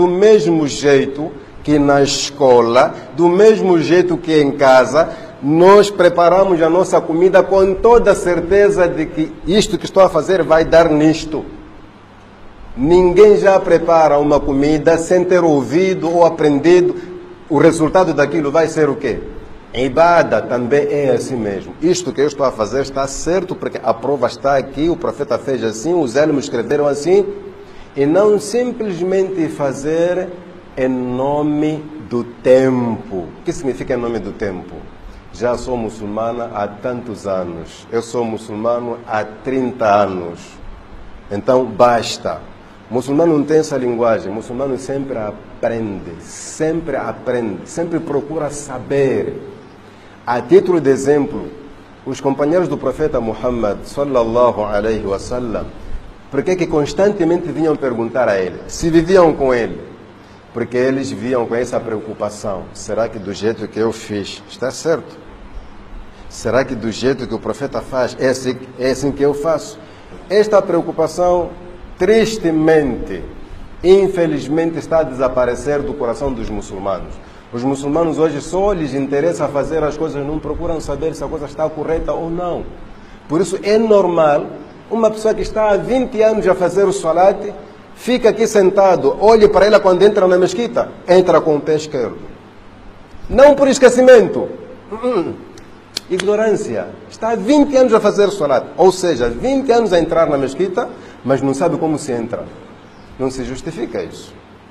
que na escola, do mesmo jeito que em casa, nós preparamos a nossa comida com toda a certeza de que isto que estou a fazer vai dar nisto. Ninguém já prepara uma comida sem ter ouvido ou aprendido. O resultado daquilo vai ser o quê? Ibada também é assim mesmo. Isto que eu estou a fazer está certo porque a prova está aqui, o profeta fez assim, os élmos escreveram assim. E não simplesmente fazer em nome do tempo. O que significa em nome do tempo? Já sou muçulmana há tantos anos. Eu sou muçulmano há 30 anos. Então basta. O muçulmano não tem essa linguagem. O muçulmano sempre aprende, sempre procura saber. A título de exemplo, os companheiros do profeta Muhammad sallallahu alaihi wasallam, por que constantemente vinham perguntar a ele se viviam com ele? Porque eles viviam com essa preocupação. Será que do jeito que eu fiz está certo? Será que do jeito que o profeta faz é assim que eu faço? Esta preocupação, tristemente, infelizmente, está a desaparecer do coração dos muçulmanos. Os muçulmanos hoje só lhes interessa fazer as coisas, não procuram saber se a coisa está correta ou não. Por isso é normal uma pessoa que está há 20 anos a fazer o salat, fica aqui sentado, olhe para ela quando entra na mesquita, entra com o pé esquerdo. Não por esquecimento. Ignorância. Está há 20 anos a fazer salat. Ou seja, 20 anos a entrar na mesquita, mas não sabe como se entra. Não se justifica isso.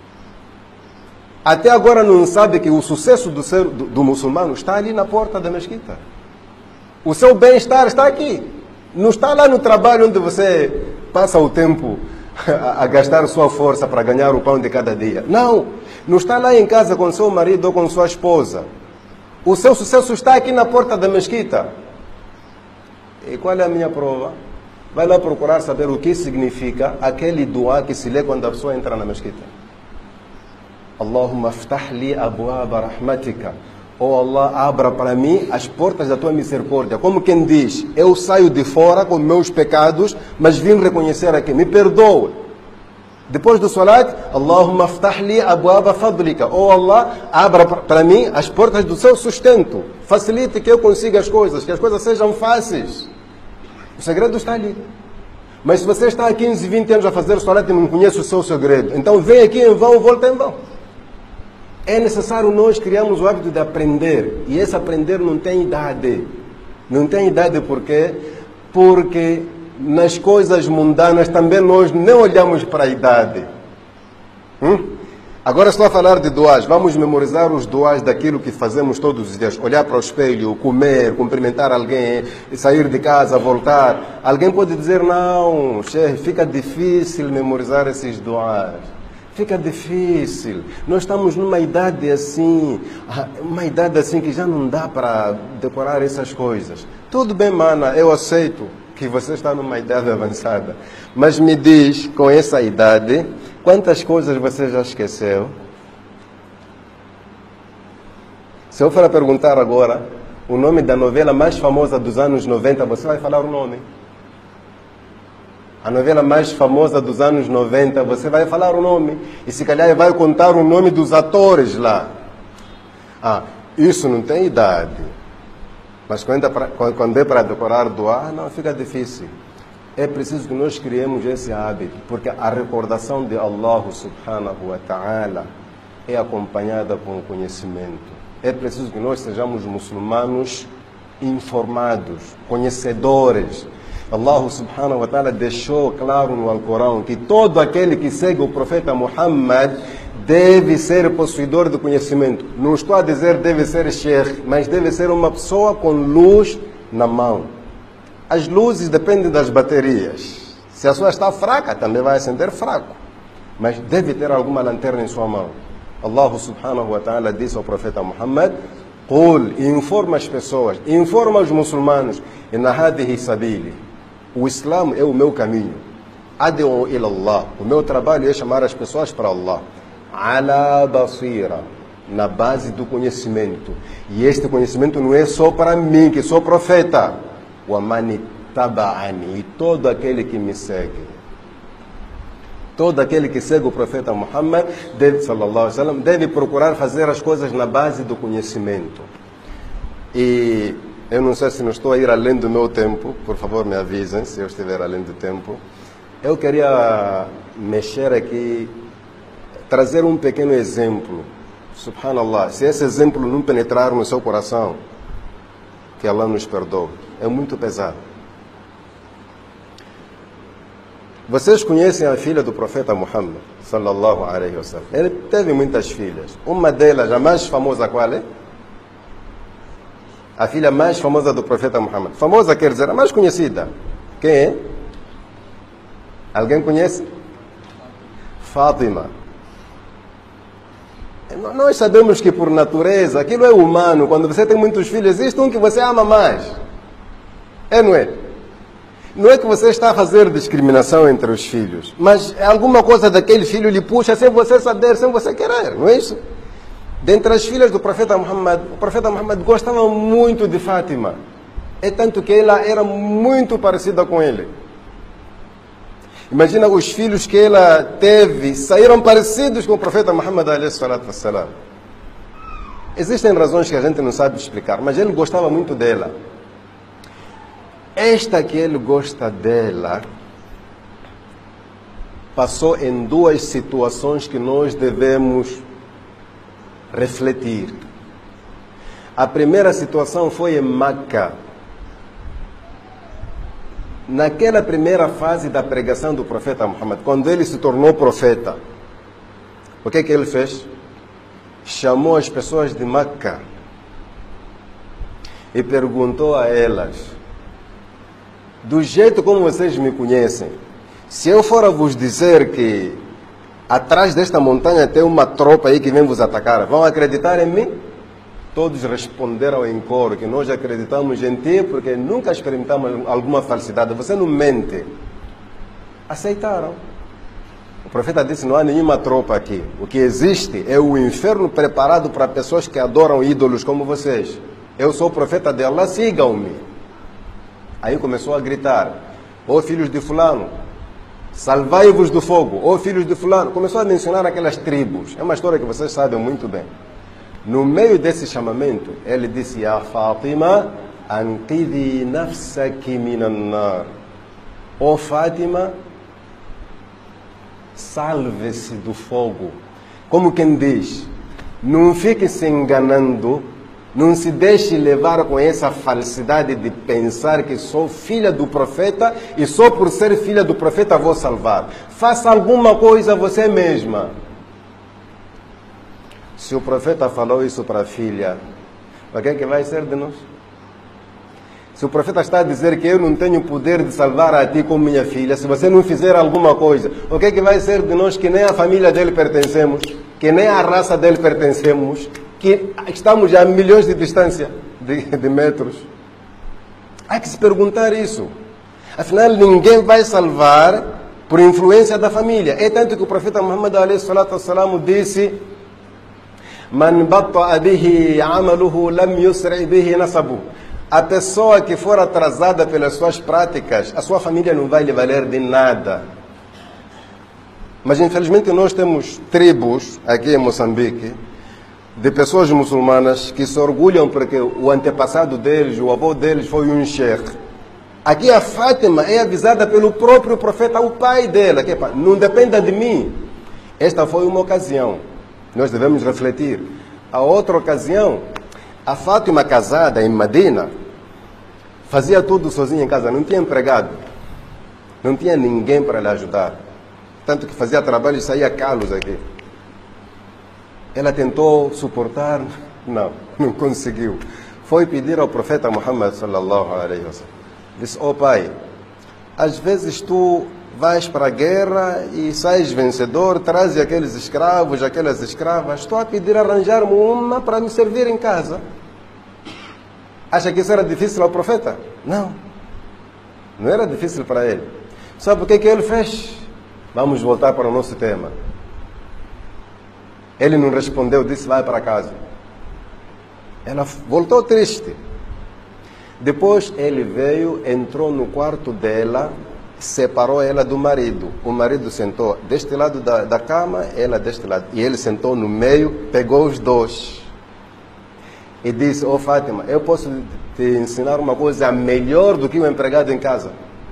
Até agora não sabe que o sucesso do muçulmano está ali na porta da mesquita. O seu bem-estar está aqui. Não está lá no trabalho onde você passa o tempo a gastar sua força para ganhar o pão de cada dia. Não. Não está lá em casa com seu marido ou com sua esposa. O seu sucesso está aqui na porta da mesquita. E qual é a minha prova? Vai lá procurar saber o que significa aquele dua que se lê quando a pessoa entra na mesquita. Allahumma aftah li abwaba rahmatika. Oh Allah, abra para mim as portas da tua misericórdia. Como quem diz, eu saio de fora com meus pecados, mas vim reconhecer aqui, me perdoa. Depois do salat, Allahumma aftah li abwaba fadlika. Oh Allah, abra para mim as portas do seu sustento. Facilite que eu consiga as coisas, que as coisas sejam fáceis. O segredo está ali. Mas se você está há 15, 20 anos a fazer o salat e não conhece o seu segredo, então vem aqui em vão, volta em vão. É necessário nós criarmos o hábito de aprender. E esse aprender não tem idade. Não tem idade por quê? Porque nas coisas mundanas também nós não olhamos para a idade. Agora estou a falar de duás. Vamos memorizar os duás daquilo que fazemos todos os dias. Olhar para o espelho, comer, cumprimentar alguém, sair de casa, voltar. Alguém pode dizer, não, chefe, fica difícil memorizar esses duás. Fica difícil. Nós estamos numa idade assim, que já não dá para decorar essas coisas. Tudo bem, mana, eu aceito que você está numa idade avançada. Mas me diz, com essa idade, quantas coisas você já esqueceu? Se eu for a perguntar agora o nome da novela mais famosa dos anos 90, você vai falar o nome? A novela mais famosa dos anos 90, você vai falar o nome. E se calhar vai contar o nome dos atores lá. Isso não tem idade. Mas quando é para decorar duá, não, fica difícil. É preciso que nós criemos esse hábito, porque a recordação de Allah subhanahu wa ta'ala é acompanhada com o conhecimento. É preciso que nós sejamos muçulmanos informados, conhecedores. Allah subhanahu wa ta'ala deixou claro no Alcorão que todo aquele que segue o profeta Muhammad deve ser possuidor de conhecimento. Não estou a dizer deve ser sheikh, mas deve ser uma pessoa com luz na mão. As luzes dependem das baterias. Se a sua está fraca, também vai acender fraco. Mas deve ter alguma lanterna em sua mão. Allah subhanahu wa ta'ala disse ao profeta Muhammad, Qul, informa as pessoas, informa os muçulmanos, Inna hadihi sabili. O Islã é o meu caminho. Ad'u ila Allah. O meu trabalho é chamar as pessoas para Allah. Ala basira. Na base do conhecimento. E este conhecimento não é só para mim, que sou profeta. Wa man taba'ani. E todo aquele que me segue. Todo aquele que segue o profeta Muhammad, sallallahu alaihi wasallam, deve procurar fazer as coisas na base do conhecimento. E eu não sei se não estou a ir além do meu tempo, por favor me avisem se eu estiver além do tempo. Eu queria mexer aqui, trazer um pequeno exemplo. Subhanallah, se esse exemplo não penetrar no seu coração, que Allah nos perdoe, é muito pesado. Vocês conhecem a filha do profeta Muhammad, sallallahu alaihi wasallam. Ele teve muitas filhas. Uma delas, a mais famosa, qual é? A filha mais famosa do profeta Muhammad. Famosa quer dizer a mais conhecida. Quem é? Alguém conhece? Fátima. Nós sabemos que por natureza, aquilo é humano. Quando você tem muitos filhos, existe um que você ama mais. É, não é? Não é que você está a fazer discriminação entre os filhos, mas alguma coisa daquele filho lhe puxa sem você saber, sem você querer, não é isso? Dentre as filhas do profeta Muhammad, o profeta Muhammad gostava muito de Fátima. É tanto que ela era muito parecida com ele. Imagina os filhos que ela teve, saíram parecidos com o profeta Muhammad alayhi salatu wassalam. Existem razões que a gente não sabe explicar, mas ele gostava muito dela. Esta que ele gosta dela passou em duas situações que nós devemos refletir. A primeira situação foi em Meca. Naquela primeira fase da pregação do profeta Muhammad, quando ele se tornou profeta, o que ele fez? Chamou as pessoas de Meca e perguntou a elas: do jeito como vocês me conhecem, se eu for a vos dizer que atrás desta montanha tem uma tropa aí que vem vos atacar, vão acreditar em mim? Todos responderam em coro que nós acreditamos em ti porque nunca experimentamos alguma falsidade. Você não mente. Aceitaram. O profeta disse, não há nenhuma tropa aqui. O que existe é o inferno preparado para pessoas que adoram ídolos como vocês. Eu sou o profeta de Allah, sigam-me. Aí começou a gritar, ó filhos de fulano, salvai-vos do fogo, ó filhos de fulano. Começou a mencionar aquelas tribos. É uma história que vocês sabem muito bem. No meio desse chamamento, ele disse, Ya Fátima, anqidhi nafsaki minan nar. Ó Fátima, salve-se do fogo. Como quem diz, não fique se enganando, não se deixe levar com essa falsidade de pensar que sou filha do profeta e só por ser filha do profeta vou salvar. Faça alguma coisa você mesma. Se o profeta falou isso para a filha, o que é que vai ser de nós? Se o profeta está a dizer que eu não tenho poder de salvar a ti como minha filha, se você não fizer alguma coisa, o que é que vai ser de nós que nem a família dele pertencemos, que nem a raça dele pertencemos, que estamos a milhões de distância de metros? Há que se perguntar isso. Afinal, ninguém vai salvar por influência da família. É tanto que o profeta Muhammad a.s. disse: Man batta'a bihi amaluhu lam yusri bihi nasabu. A pessoa que for atrasada pelas suas práticas, a sua família não vai lhe valer de nada. Mas infelizmente nós temos tribos aqui em Moçambique de pessoas muçulmanas que se orgulham porque o antepassado deles, o avô deles foi um sheikh. Aqui a Fátima é avisada pelo próprio profeta, o pai dela, que não dependa de mim. Esta foi uma ocasião. Nós devemos refletir. A outra ocasião, a Fátima casada em Medina, fazia tudo sozinha em casa, não tinha empregado, não tinha ninguém para lhe ajudar. Tanto que fazia trabalho e saía calos aqui. Ela tentou suportar, não conseguiu. Foi pedir ao profeta Muhammad sallallahu alaihi wasallam. Disse: ó pai, às vezes tu vais para a guerra e sais vencedor, trazes aqueles escravos, aquelas escravas. Estou a pedir arranjar-me uma para me servir em casa. Acha que isso era difícil ao profeta? Não era difícil para ele. Sabe o que ele fez? Vamos voltar para o nosso tema. Ele não respondeu, disse: vai para casa. Ela voltou triste. Depois ele veio, entrou no quarto dela, separou ela do marido. O marido sentou deste lado da cama, ela deste lado. E ele sentou no meio, pegou os dois e disse: ó Fátima, eu posso te ensinar uma coisa melhor do que um empregado em casa.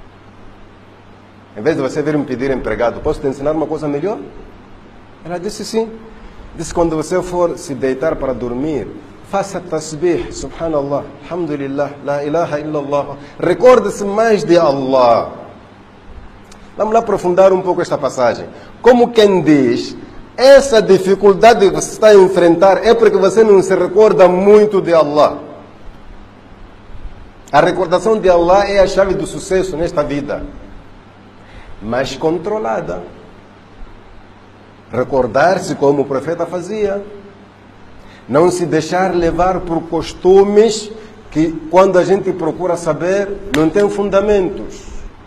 Em vez de você vir me pedir empregado, posso te ensinar uma coisa melhor? Ela disse sim. Disse: quando você for se deitar para dormir, faça tasbih, subhanallah, alhamdulillah, la ilaha illallah. Recorde-se mais de Allah. Vamos lá aprofundar um pouco esta passagem. Como quem diz, essa dificuldade que você está a enfrentar é porque você não se recorda muito de Allah. A recordação de Allah é a chave do sucesso nesta vida, mas controlada. Recordar-se como o profeta fazia. Não se deixar levar por costumes que, quando a gente procura saber, não tem fundamentos.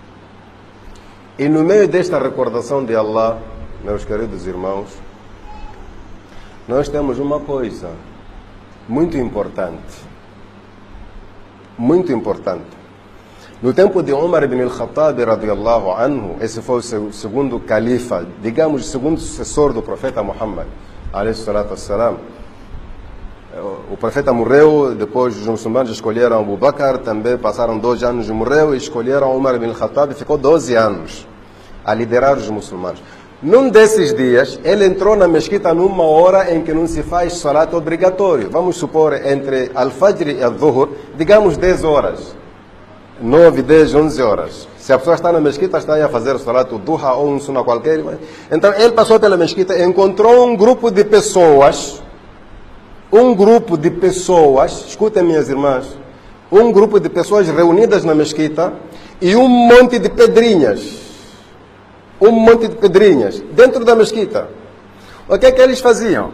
E no meio desta recordação de Allah, meus queridos irmãos, nós temos uma coisa muito importante. Muito importante. No tempo de Umar ibn al-Khattab radiyallahu anhu, esse foi o segundo califa, digamos, o segundo sucessor do profeta Muhammad alayhi salatu wassalam. O profeta morreu, depois os muçulmanos escolheram Abu Bakr, também passaram 2 anos e morreu, e escolheram Umar ibn al-Khattab e ficou 12 anos a liderar os muçulmanos. Num desses dias, ele entrou na mesquita numa hora em que não se faz salat obrigatório. Vamos supor, entre al-Fajr e al-Dhuhr, digamos 10 horas. 9, 10, 11 horas. Se a pessoa está na mesquita, está aí a fazer salat duha ou um sunnah qualquer. Então ele passou pela mesquita e encontrou um grupo de pessoas. Escutem, minhas irmãs, um grupo de pessoas reunidas na mesquita e um monte de pedrinhas. Dentro da mesquita. O que é que eles faziam?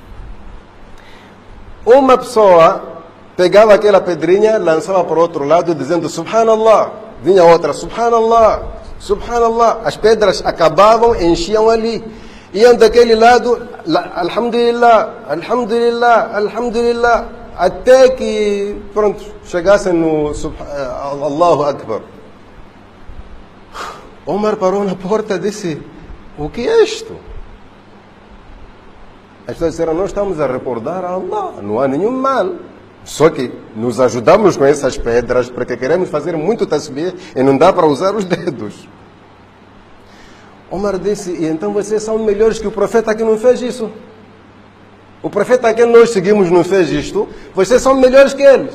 Uma pessoa pegava aquela pedrinha, lançava para o outro lado, dizendo Subhanallah. Vinha outra, Subhanallah, Subhanallah. As pedras acabavam, enchiam ali. Iam daquele lado, Alhamdulillah, Alhamdulillah, Alhamdulillah, até que, pronto, chegassem no Allahu Akbar. Omar parou na porta e disse: o que é isto? As pessoas disseram: nós estamos a recordar a Allah, não há nenhum mal. Só que nos ajudamos com essas pedras porque queremos fazer muito tasbih e não dá para usar os dedos. Omar disse: e então vocês são melhores que o profeta que não fez isso? O profeta que nós seguimos não fez isto, vocês são melhores que eles.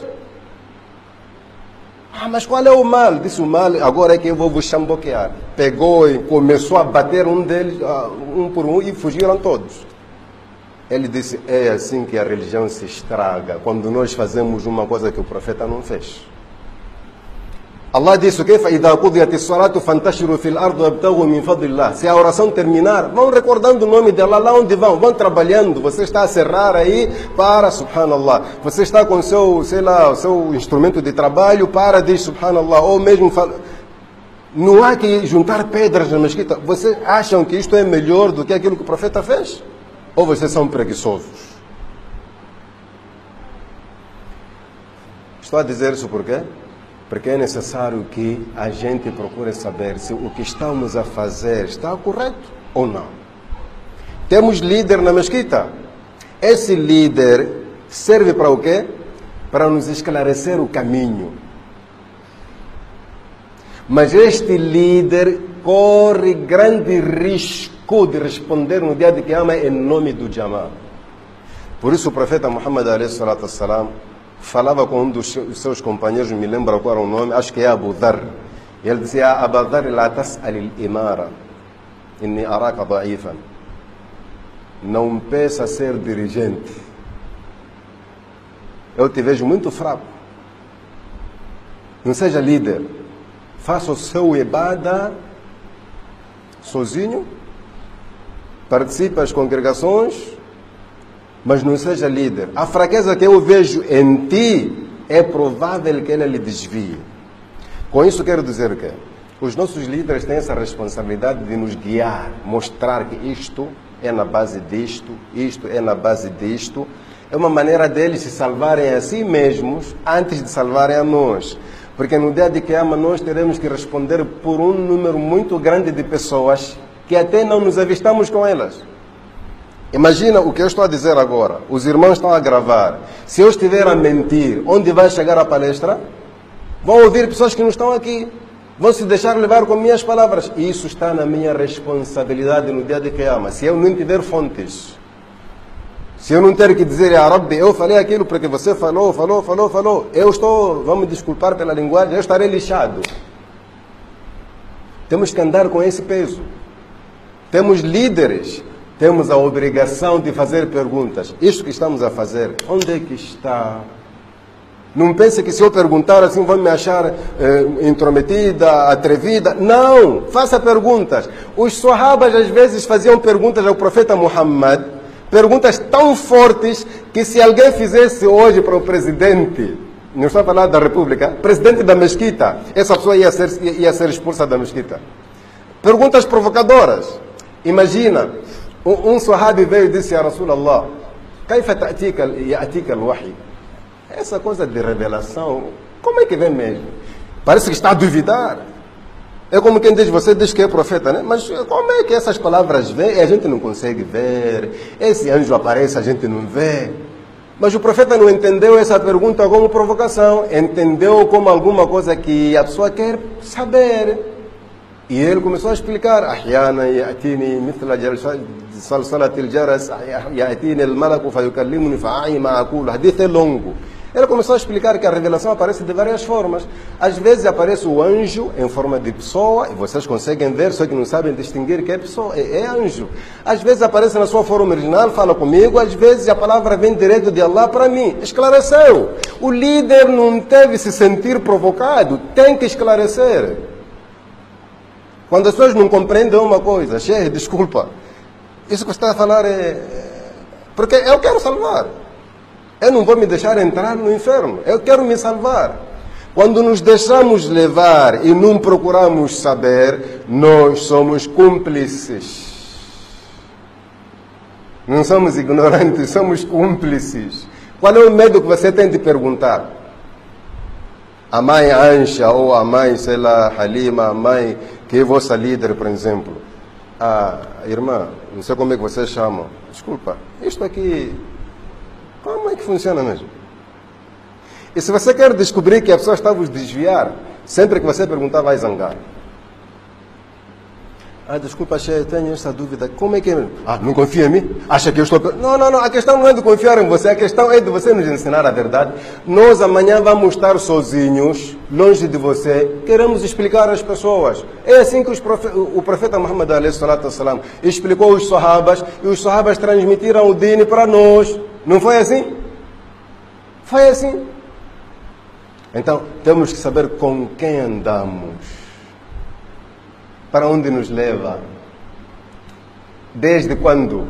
Ah, mas qual é o mal? Disse: o mal agora é que eu vou vos chamboquear. Pegou e começou a bater um deles, um por um, e fugiram todos. Ele disse, é assim que a religião se estraga, quando nós fazemos uma coisa que o profeta não fez. Allah disse o quê? فَإِذَا قُضِيَتِ الصَّلَاةُ فَانْتَشِرُوا فِي الْأَرْضِ وَابْتَغُوا مِنْ فَضْلِ اللَّهِ. Se a oração terminar, vão recordando o nome de Allah lá onde vão. Vão trabalhando. Você está a serrar aí para, subhanallah. Você está com o seu, sei lá, o seu instrumento de trabalho para, diz subhanallah. Ou mesmo, não há que juntar pedras na mesquita. Vocês acham que isto é melhor do que aquilo que o profeta fez? Ou vocês são preguiçosos? Estou a dizer isso por quê? Porque é necessário que a gente procure saber se o que estamos a fazer está correto ou não. Temos líder na mesquita. Esse líder serve para o quê? Para nos esclarecer o caminho. Mas este líder corre grande risco de responder no dia de Qiyamah em nome do Jama'a. Por isso o profeta Muhammad a.s. falava com um dos seus companheiros, me lembro qual era o nome, acho que é Abu Dhar. Ele dizia, Abu Dhar, la tas'al al-imara, inni araka da'ifan. Não peça ser dirigente. Eu te vejo muito fraco. Não seja líder. Faça o seu ibada sozinho. Participe das congregações, mas não seja líder. A fraqueza que eu vejo em ti é provável que ela lhe desvie. Com isso quero dizer que os nossos líderes têm essa responsabilidade de nos guiar, mostrar que isto é na base disto, isto é na base disto. É uma maneira deles se salvarem a si mesmos antes de salvarem a nós. Porque no dia de Qiyamah nós teremos que responder por um número muito grande de pessoas que até não nos avistamos com elas. Imagina o que eu estou a dizer agora. Os irmãos estão a gravar. Se eu estiver a mentir, onde vai chegar a palestra? Vão ouvir pessoas que não estão aqui. Vão se deixar levar com minhas palavras. E isso está na minha responsabilidade no dia de Qiyamah. Se eu não tiver fontes. Se eu não ter que dizer, ah, Rabbi, eu falei aquilo porque você falou. Eu estou, vamos desculpar pela linguagem, eu estarei lixado. Temos que andar com esse peso. Temos líderes. Temos a obrigação de fazer perguntas. Isto que estamos a fazer, onde é que está? Não pense que se eu perguntar assim vão me achar intrometida, atrevida. Não! Faça perguntas. Os sahabas às vezes faziam perguntas ao profeta Muhammad, perguntas tão fortes que se alguém fizesse hoje para o presidente, não estou a falar da república, presidente da mesquita, essa pessoa ia ser expulsa da mesquita. Perguntas provocadoras. Imagina, um sahabi veio e disse a Rasulallah, كيف يأتيك الوحي? Essa coisa de revelação, como é que vem mesmo? Parece que está a duvidar. É como quem diz, você diz que é profeta, né? Mas como é que essas palavras vêm e a gente não consegue ver? Esse anjo aparece, a gente não vê. Mas o profeta não entendeu essa pergunta como provocação. Entendeu como alguma coisa que a pessoa quer saber. E ele começou a explicar. أحيانا يأتيني مثل صلصلة الجرس يأتيني الملك فيكلمني فأعي ما أقول. Hadith é longo. Ele começou a explicar que a revelação aparece de várias formas. Às vezes aparece o anjo em forma de pessoa, e vocês conseguem ver, só que não sabem distinguir que é pessoa, é anjo. Às vezes aparece na sua forma original, fala comigo, às vezes a palavra vem direto de Allah para mim. Esclareceu. O líder não deve se sentir provocado, tem que esclarecer. Quando as pessoas não compreendem uma coisa, chefe, desculpa, isso que você está a falar é... Porque eu quero salvar. Eu não vou me deixar entrar no inferno. Eu quero me salvar. Quando nos deixamos levar e não procuramos saber, nós somos cúmplices. Não somos ignorantes, somos cúmplices. Qual é o medo que você tem de perguntar? A mãe Ansha ou a mãe, sei lá, Halima, a mãe que é vossa líder, por exemplo. Ah, irmã, não sei como é que vocês chamam. Desculpa, isto aqui... Como é que funciona mesmo? E se você quer descobrir que a pessoa está a vos desviar, sempre que você perguntar vai zangar. Desculpa, chefe, eu tenho essa dúvida. Como é que é? Não confia em mim? Acha que eu estou... Não, a questão não é de confiar em você, a questão é de você nos ensinar a verdade. Nós amanhã vamos estar sozinhos, longe de você, queremos explicar às pessoas. É assim que o profeta Muhammad a.s. explicou os sahabas, e os sahabas transmitiram o deen para nós. Não foi assim? Foi assim. Então, temos que saber com quem andamos. Para onde nos leva? Desde quando?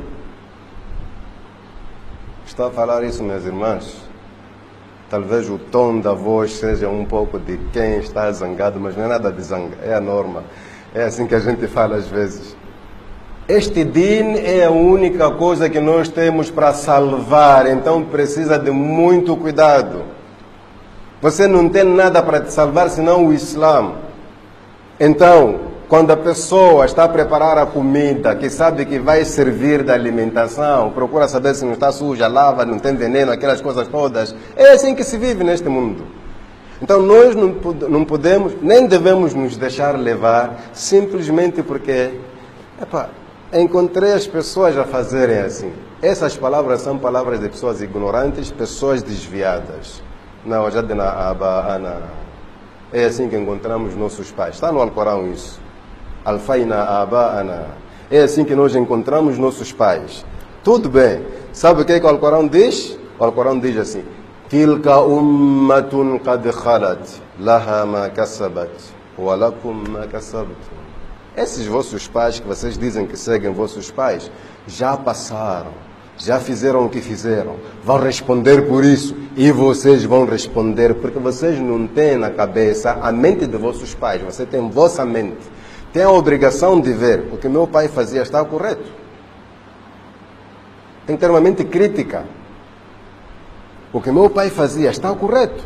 Estou a falar isso, meus irmãos. Talvez o tom da voz seja um pouco de quem está zangado, mas não é nada de zanga, é a norma. É assim que a gente fala às vezes. Este din é a única coisa que nós temos para salvar, então precisa de muito cuidado. Você não tem nada para te salvar senão o Islã. Então, quando a pessoa está a preparar a comida, que sabe que vai servir da alimentação, procura saber se não está suja, lava, não tem veneno, aquelas coisas todas. É assim que se vive neste mundo. Então nós não podemos, nem devemos nos deixar levar, simplesmente porque encontrei as pessoas a fazerem assim. Essas palavras são palavras de pessoas ignorantes, pessoas desviadas. Não, já de na Aba, é assim que encontramos nossos pais. Está no Alcorão isso. Alfaina Aba'ana. É assim que nós encontramos nossos pais. Tudo bem. Sabe o que o Alcorão diz? O Alcorão diz assim: Tilka ummatun qad khalat, laha ma kasabat, wa lakum ma kasabtum. Esses vossos pais que vocês dizem que seguem vossos pais, já passaram, já fizeram o que fizeram, vão responder por isso, e vocês vão responder, porque vocês não têm na cabeça a mente de vossos pais, você tem vossa mente. Tem a obrigação de ver o que meu pai fazia está correto. Tem que ter uma mente crítica. O que meu pai fazia está correto.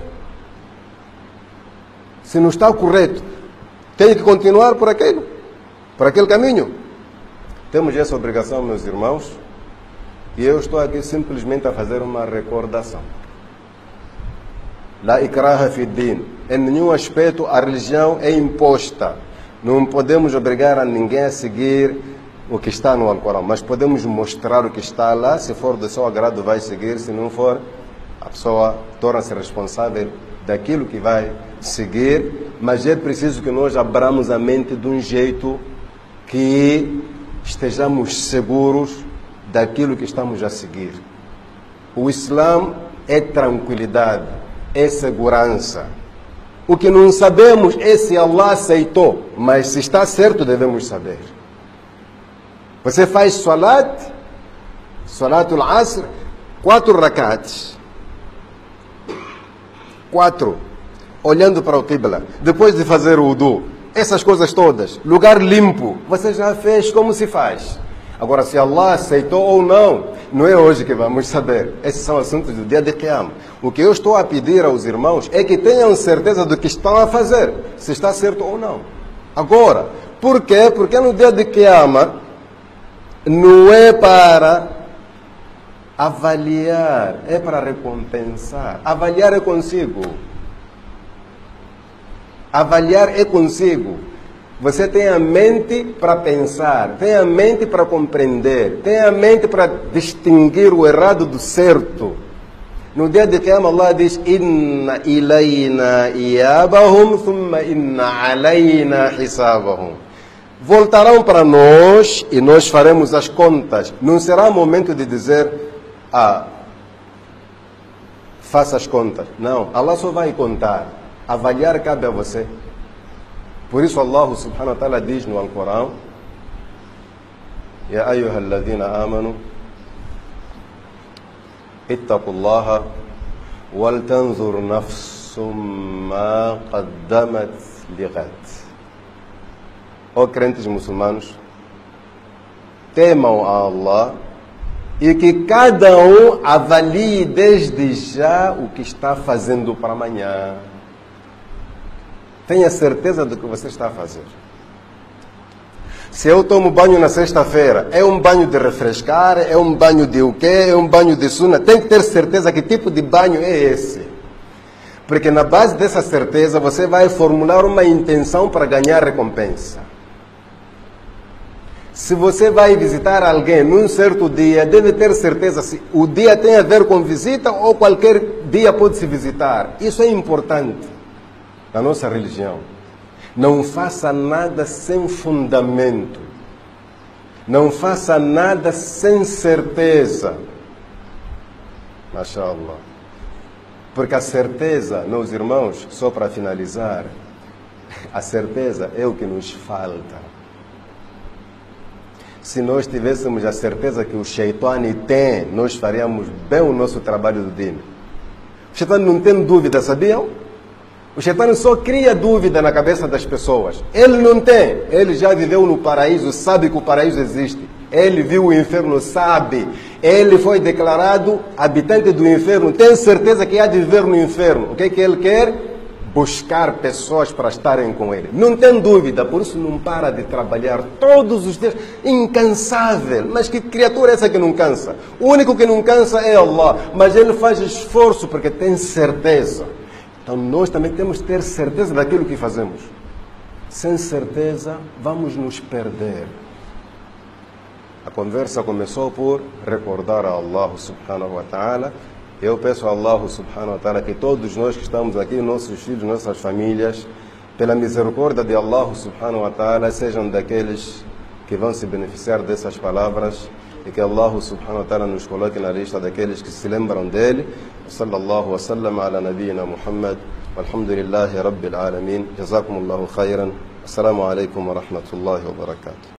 Se não está correto, tem que continuar por aquele caminho. Temos essa obrigação, meus irmãos, e eu estou aqui simplesmente a fazer uma recordação. La ikraha fi din. Em nenhum aspecto a religião é imposta. Não podemos obrigar a ninguém a seguir o que está no Alcorão, mas podemos mostrar o que está lá. Se for do seu agrado, vai seguir. Se não for, a pessoa torna-se responsável daquilo que vai seguir. Mas é preciso que nós abramos a mente de um jeito que estejamos seguros daquilo que estamos a seguir. O Islã é tranquilidade, é segurança. O que não sabemos é se Allah aceitou, mas se está certo devemos saber. Você faz Salatul Asr, 4 rakats. 4, olhando para o Qibla. Depois de fazer o wudu, essas coisas todas, lugar limpo, você já fez como se faz. Agora, se Allah aceitou ou não é hoje que vamos saber. Esses são assuntos do dia de Qiyam. O que eu estou a pedir aos irmãos é que tenham certeza do que estão a fazer, se está certo ou não. Agora, por quê? Porque no dia de Qiyam não é para avaliar, é para recompensar. Avaliar é consigo. Avaliar é consigo. Você tem a mente para pensar, tem a mente para compreender, tem a mente para distinguir o errado do certo. No dia de Qiyam, Allah diz: Inna ilayna iyabahum, thumma inna alayna hisabahum. Voltarão para nós e nós faremos as contas. Não será momento de dizer: faça as contas. Não, Allah só vai contar. Avaliar cabe a você. Por isso Allah subhanahu wa ta'ala diz no Alcorão: Ya ayyuhalladhina amanu ittaqullaha wal tanzur nafsum ma qaddamat lighad. Ó crentes muçulmanos, temam a Allah e que cada um avalie desde já o que está fazendo para amanhã. Tenha certeza do que você está a fazer. Se eu tomo banho na sexta-feira, é um banho de refrescar, é um banho de o quê? É um banho de sunna. Tem que ter certeza que tipo de banho é esse. Porque na base dessa certeza você vai formular uma intenção para ganhar recompensa. Se você vai visitar alguém num certo dia, deve ter certeza se o dia tem a ver com visita ou qualquer dia pode se visitar. Isso é importante na nossa religião. Não faça nada sem fundamento. Não faça nada sem certeza. Mashallah. Porque a certeza, meus irmãos, só para finalizar, a certeza é o que nos falta. Se nós tivéssemos a certeza que o Shaitani tem, nós faríamos bem o nosso trabalho do Deen. O Shaitani não tem dúvida, sabiam? O Shaitani só cria dúvida na cabeça das pessoas. Ele não tem. Ele já viveu no paraíso, sabe que o paraíso existe. Ele viu o inferno, sabe. Ele foi declarado habitante do inferno. Tem certeza que há de viver no inferno. O que é que ele quer? Buscar pessoas para estarem com ele. Não tem dúvida, por isso não para de trabalhar todos os dias, incansável. Mas que criatura é essa que não cansa? O único que não cansa é Allah, mas ele faz esforço porque tem certeza. Então nós também temos que ter certeza daquilo que fazemos. Sem certeza, vamos nos perder. A conversa começou por recordar a Allah subhanahu wa ta'ala. Eu peço a Allah subhanahu wa ta'ala que todos nós que estamos aqui, nossos filhos, nossas famílias, pela misericórdia de Allah subhanahu wa ta'ala, sejam daqueles que vão se beneficiar dessas palavras e que Allah subhanahu wa ta'ala nos coloque na lista daqueles que se lembram dele. Sallallahu wa sallam ala nabiyyina Muhammad. Walhamdulillahi rabbil alamin. Jazakumullahu khairan. Assalamu alaikum wa rahmatullahi wa barakatuh.